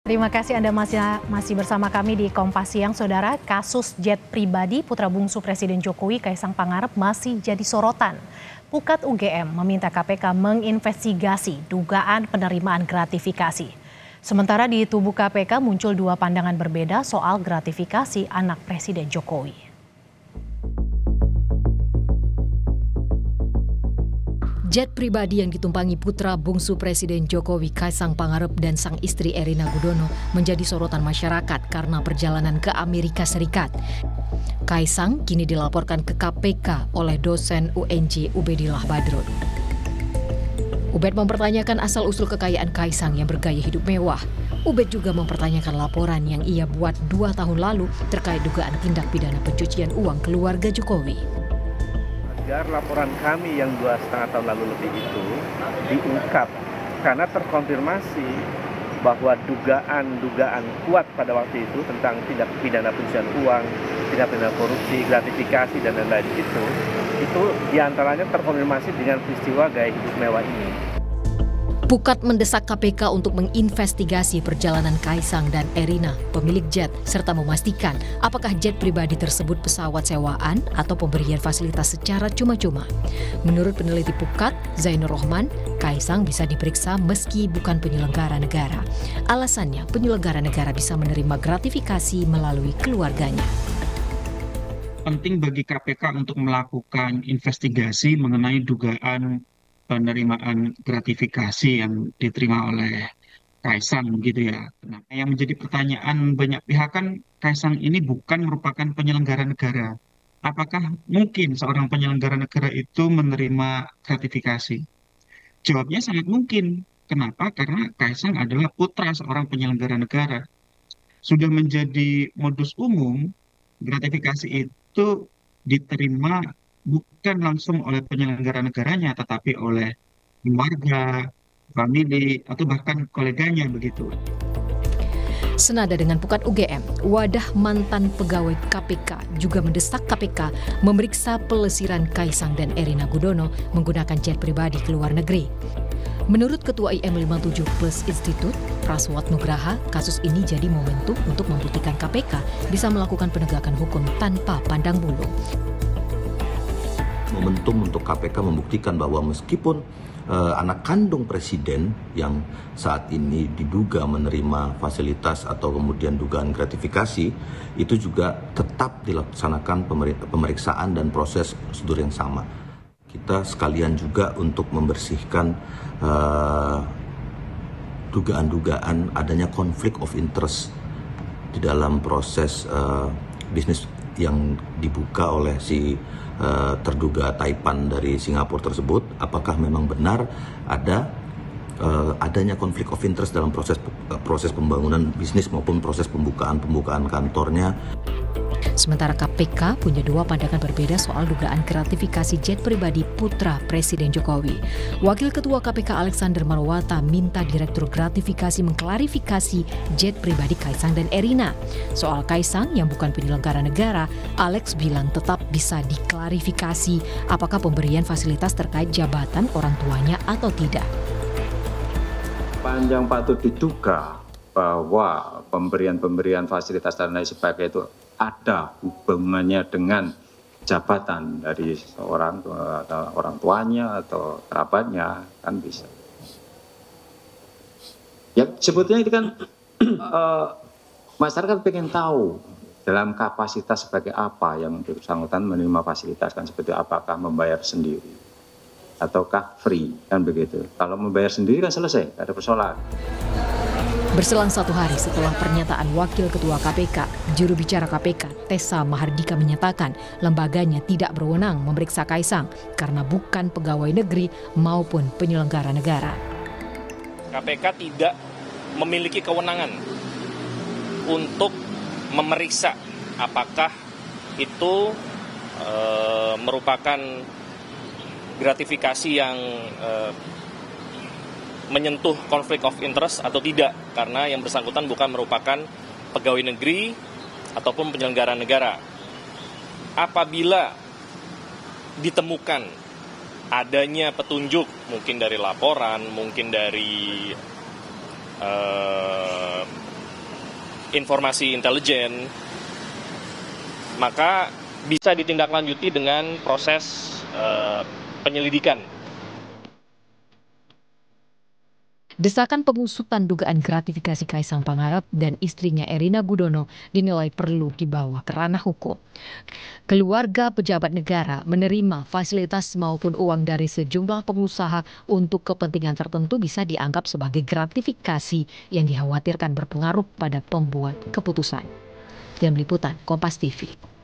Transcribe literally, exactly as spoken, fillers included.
Terima kasih Anda masih masih bersama kami di Kompas Siang, Saudara. Kasus jet pribadi putra bungsu Presiden Jokowi, Kaisang Pangarep, masih jadi sorotan. Pukat U G M meminta K P K menginvestigasi dugaan penerimaan gratifikasi. Sementara di tubuh K P K muncul dua pandangan berbeda soal gratifikasi anak Presiden Jokowi. Jet pribadi yang ditumpangi putra bungsu Presiden Jokowi, Kaisang Pangarep, dan sang istri Erina Gudono menjadi sorotan masyarakat karena perjalanan ke Amerika Serikat. Kaisang kini dilaporkan ke K P K oleh dosen U N J Ubedillah Badrun. Ubed mempertanyakan asal-usul kekayaan Kaisang yang bergaya hidup mewah. Ubed juga mempertanyakan laporan yang ia buat dua tahun lalu terkait dugaan tindak pidana pencucian uang keluarga Jokowi. Agar laporan kami yang dua setengah tahun lalu lebih itu diungkap karena terkonfirmasi bahwa dugaan-dugaan kuat pada waktu itu tentang tindak pidana pencucian uang, tindak pidana korupsi, gratifikasi dan lain-lain itu, itu diantaranya terkonfirmasi dengan peristiwa gaya hidup mewah ini. Pukat mendesak K P K untuk menginvestigasi perjalanan Kaisang dan Erina, pemilik jet, serta memastikan apakah jet pribadi tersebut pesawat sewaan atau pemberian fasilitas secara cuma-cuma. Menurut peneliti Pukat, Zainur Rohman, Kaisang bisa diperiksa meski bukan penyelenggara negara. Alasannya, penyelenggara negara bisa menerima gratifikasi melalui keluarganya. Penting bagi K P K untuk melakukan investigasi mengenai dugaan penerimaan gratifikasi yang diterima oleh Kaisang gitu ya. Nah, yang menjadi pertanyaan banyak pihak kan Kaisang ini bukan merupakan penyelenggara negara. Apakah mungkin seorang penyelenggara negara itu menerima gratifikasi? Jawabnya sangat mungkin. Kenapa? Karena Kaisang adalah putra seorang penyelenggara negara. Sudah menjadi modus umum, gratifikasi itu diterima bukan langsung oleh penyelenggara negaranya, tetapi oleh keluarga, famili, atau bahkan koleganya begitu. Senada dengan Pukat U G M, wadah mantan pegawai K P K juga mendesak K P K memeriksa pelesiran Kaisang dan Erina Gudono menggunakan jet pribadi ke luar negeri. Menurut Ketua I M lima puluh tujuh Plus Institute, Praswat Nugraha, kasus ini jadi momentum untuk membuktikan K P K bisa melakukan penegakan hukum tanpa pandang bulu. Momentum untuk K P K membuktikan bahwa meskipun uh, anak kandung presiden yang saat ini diduga menerima fasilitas atau kemudian dugaan gratifikasi, itu juga tetap dilaksanakan pemeriksaan dan proses prosedur yang sama. Kita sekalian juga untuk membersihkan uh, dugaan-dugaan adanya konflik of interest di dalam proses uh, bisnis yang dibuka oleh si uh, terduga Taipan dari Singapura tersebut. Apakah memang benar ada uh, adanya konflik of interest dalam proses uh, proses pembangunan bisnis maupun proses pembukaan-pembukaan kantornya. Sementara K P K punya dua pandangan berbeda soal dugaan gratifikasi jet pribadi putra Presiden Jokowi. Wakil Ketua K P K Alexander Marwata minta Direktur Gratifikasi mengklarifikasi jet pribadi Kaisang dan Erina. Soal Kaisang yang bukan penyelenggara negara, Alex bilang tetap bisa diklarifikasi apakah pemberian fasilitas terkait jabatan orang tuanya atau tidak. Panjang patut diduga bahwa pemberian-pemberian fasilitas dan lain sebagainya itu ada hubungannya dengan jabatan dari seorang atau orang tuanya atau kerabatnya, kan bisa. Ya sebetulnya itu kan uh, masyarakat pengen tahu dalam kapasitas sebagai apa yang bersangkutan menerima fasilitas, kan seperti apakah membayar sendiri ataukah free, kan begitu. Kalau membayar sendiri kan selesai, tidak ada persoalan. Berselang satu hari setelah pernyataan Wakil Ketua K P K, juru bicara K P K, Tessa Mahardika menyatakan lembaganya tidak berwenang memeriksa Kaisang karena bukan pegawai negeri maupun penyelenggara negara. K P K tidak memiliki kewenangan untuk memeriksa apakah itu e, merupakan gratifikasi yang e, menyentuh konflik of interest atau tidak, karena yang bersangkutan bukan merupakan pegawai negeri ataupun penyelenggara negara. Apabila ditemukan adanya petunjuk, mungkin dari laporan, mungkin dari eh, informasi intelijen, maka bisa ditindaklanjuti dengan proses uh, penyelidikan. Desakan pengusutan dugaan gratifikasi Kaisang Pangarep dan istrinya Erina Gudono dinilai perlu dibawa ke ranah hukum. Keluarga pejabat negara menerima fasilitas maupun uang dari sejumlah pengusaha untuk kepentingan tertentu bisa dianggap sebagai gratifikasi yang dikhawatirkan berpengaruh pada pembuat keputusan. Tim Liputan Kompas T V.